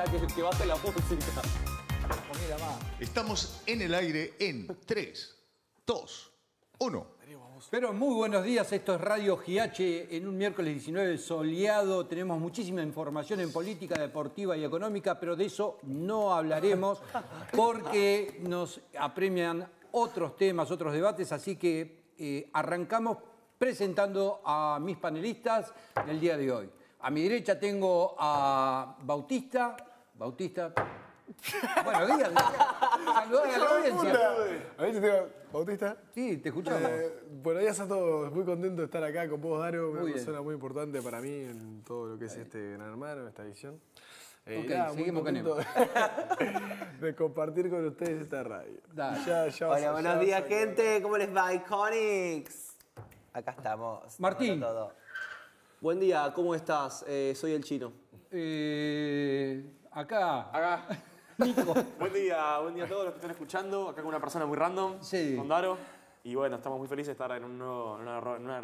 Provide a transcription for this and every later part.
para que baje la música. Mira más. Estamos en el aire en 3, 2, 1. Pero muy buenos días, esto es Radio GH en un miércoles 19 soleado. Tenemos muchísima información en política, deportiva y económica, pero de eso no hablaremos porque nos apremian otros temas, otros debates, así que arrancamos presentando a mis panelistas del día de hoy. A mi derecha tengo a Bautista. Bautista. Buenos días. Saludar a la audiencia. A ver si tengo Bautista. Sí, te escuchamos. Buenos días a todos. Muy contento de estar acá con vos, Dario. Muy Una bien. persona muy importante para mí en todo lo que es este Gran Hermano, esta edición. Ok, Muy seguimos con contento de compartir con ustedes esta radio. Dale. Hola, buenos días, gente. ¿Cómo les va, Iconics? Acá estamos. Martín. Dándolo todo. Buen día, ¿cómo estás? Soy el Chino. Acá. Nico. Buen día a todos los que están escuchando. Acá con una persona muy random, Sí. con Daro. Y bueno, estamos muy felices de estar en una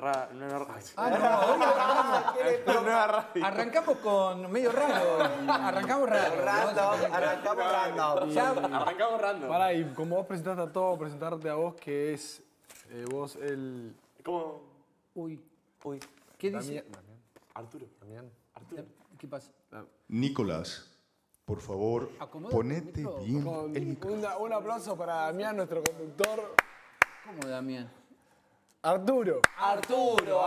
nueva radio. Arrancamos con medio raro. Arrancamos raro. Arrancamos random. Ya, Arrancamos random. Pará, y como vos presentaste a todos, presentarte a vos, que es vos el... ¿Cómo? uy, Uy, ¿qué dice? Arturo. Arturo. ¿Qué pasa? Nicolás, por favor, Acomódate el ponete micrófono. bien el micrófono. Un aplauso para Damián, nuestro conductor. ¿Cómo, Damián? Arturo. Arturo.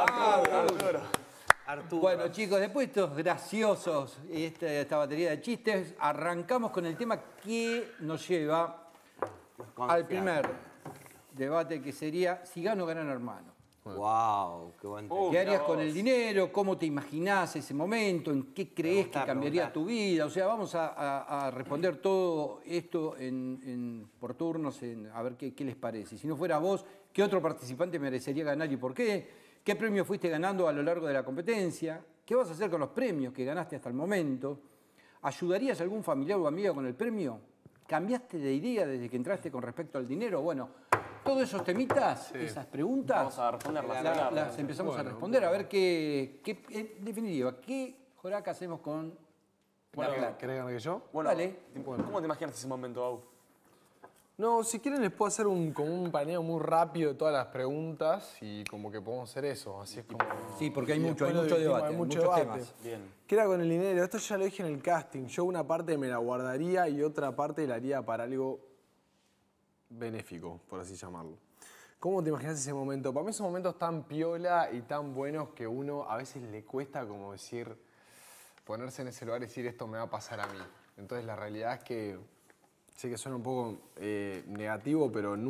Bueno, chicos, después de estos graciosos, esta batería de chistes, arrancamos con el tema que nos lleva al primer debate, que sería si gano o Gran Hermano. Wow, qué buen tema. ¿Qué harías con el dinero? ¿Cómo te imaginás ese momento? ¿En qué crees que cambiaría tu vida? O sea, vamos a responder todo esto por turnos, a ver qué les parece. Si no fuera vos, ¿qué otro participante merecería ganar y por qué? ¿Qué premio fuiste ganando a lo largo de la competencia? ¿Qué vas a hacer con los premios que ganaste hasta el momento? ¿Ayudarías a algún familiar o amiga con el premio? ¿Cambiaste de idea desde que entraste con respecto al dinero? Bueno, todos esos temitas, esas preguntas, Vamos a responderlas. las empezamos a responder. A ver en definitiva, ¿qué joraca hacemos con la plata? ¿Querés ganar que yo? Bueno, Dale. ¿cómo te imaginas ese momento, Bau? No, si quieren les puedo hacer como un paneo muy rápido de todas las preguntas y como que podemos hacer eso. Así es como... Sí, porque hay y mucho después lo dividimos, debate, hay mucho muchos debate. temas. Bien. ¿Qué era con el dinero? Esto ya lo dije en el casting. Yo una parte me la guardaría y otra parte la haría para algo benéfico, por así llamarlo. ¿Cómo te imaginas ese momento? Para mí esos momentos tan piola y tan buenos que uno a veces le cuesta como decir, ponerse en ese lugar y decir esto me va a pasar a mí. Entonces la realidad es que sé que suena un poco negativo, pero